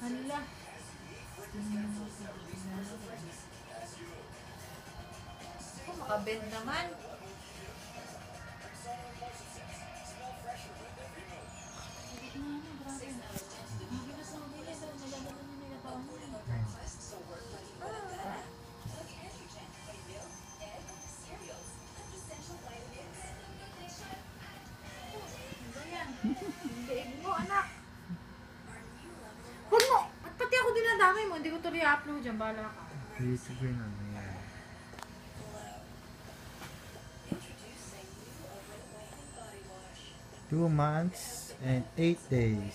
Hala. Oh, makabend naman. Huwag mo! At pati ako dinadamay mo, hindi ko ito i-upload dyan, bahala ka. YouTube yun ano yan. Two months and 8 days.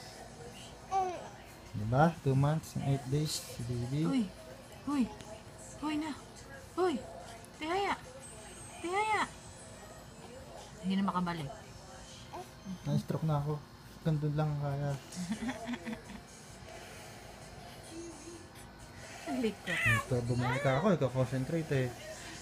Diba? 2 months and 8 days si baby. Uy! Uy! Uy na! Uy! Tihaya! Tihaya! Hindi na makabalik. Na-stroke na ako. Gandun lang kaya. Naglit ko. Ito, bumalik ako. Ika-concentrate eh.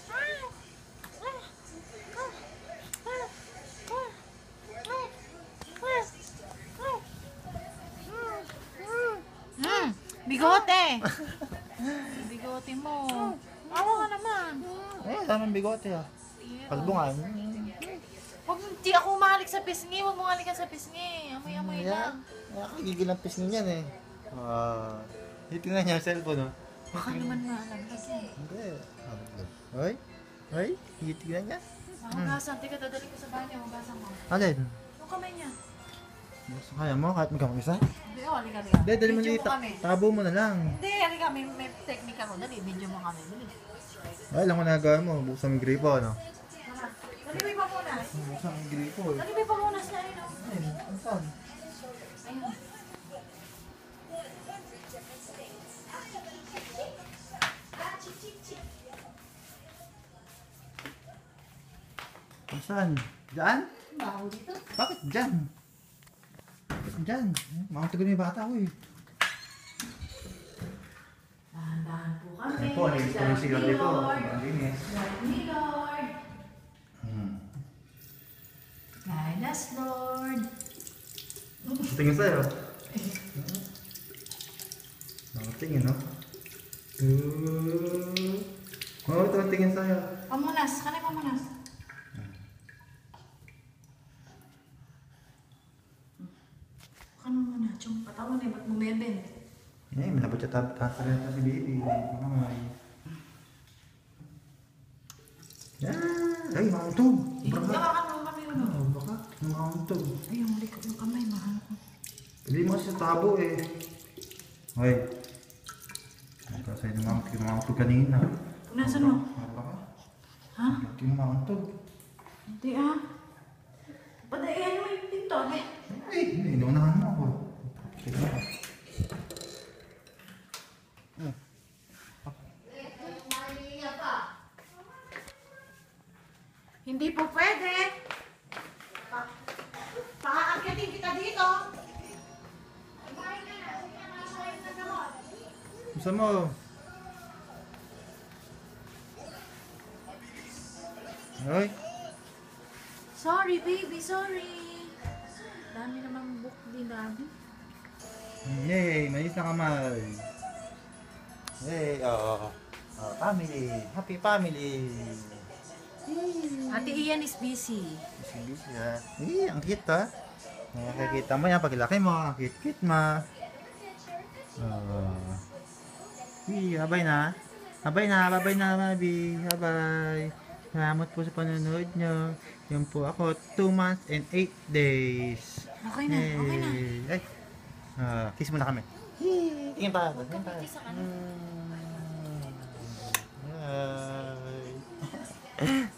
Bigote! Bigote mo. Awa ka naman. Eh, tamang bigote ah. Kalbungan. Huwag di ako umalik sa pisngi. Huwag mo umalik sa pisngi. Amoy-amoy lang. Nakakagigil ang pisngi niyan eh. Hitingnan niya ang cellphone oh. Baka naman maalaglag yan. Hindi. Hoy? Hoy? Hitingnan niya? Hugasan. Tika, dadali ko sa banyo. Hugasan mo. Alin? Yung kamay niya. Kaya mo kahit magkamag-isa? Hindi, halika, halika. Hindi, dali mo Video dito. mo kami. Tabo mo na lang. Hindi, halika. May technique ako. Dali, video mo kami. Dali. Ay, alam ko na gawin mo. Buksan mo yung gripo, ano? Dali, may pamunas. Buksan mo yung gripo eh. Dali, may pamunas na rin. Ayun, ano saan? Ayun. Ano saan? Diyan? Baho dito. Bakit dyan? Bakit dyan? Makatagal na yung bata ko eh. Dahan-dahan po kami. Ayun po, nilinis ko yung sigaw dito. Malinis. Lord ni Lord. Guide us, Lord. Tingin sa'yo. Tingin, no? Oo, ito tingin sa'yo. Pamunas. Kanay pamunas. Kano mo na? Tsong patawan eh. Ba't mo beben? Eh, malapot siya tatalin na si baby. Yan! Ay, makauntog! Hawakan mo kami yun. Baka, makauntog. Ay, yung likod yung kamay. Mahal ko. Hindi mo kasi sa tabo eh. Hoy. Kasi namangtog kanina. Punasan mo. Baka? Ha? Hindi mo makauntog. Hindi ah. Padayan mo yung pinto. Eh. Ay, inuunahan mo ako. Sige na. Hindi po pwede. Paakyatin kita dito. Gusto mo? Hoy. Sorry, baby. Sorry. Dami namang book din, dami. Yay! Manis na kamay. Yay! Family. Happy family. Ate Ian is busy. Busy ha. Eh, ang cute ha. Nakikita mo yan paglaki mo. Ang cute ma. Habay na. Habay na, Mabi. Habay. Salamat po sa panonood nyo. Yan po ako. 2 months and 8 days. Okay na, okay na. Ay. Kiss mo na kami. Tingin pa. Huwag kang pati sa kanan. Ay.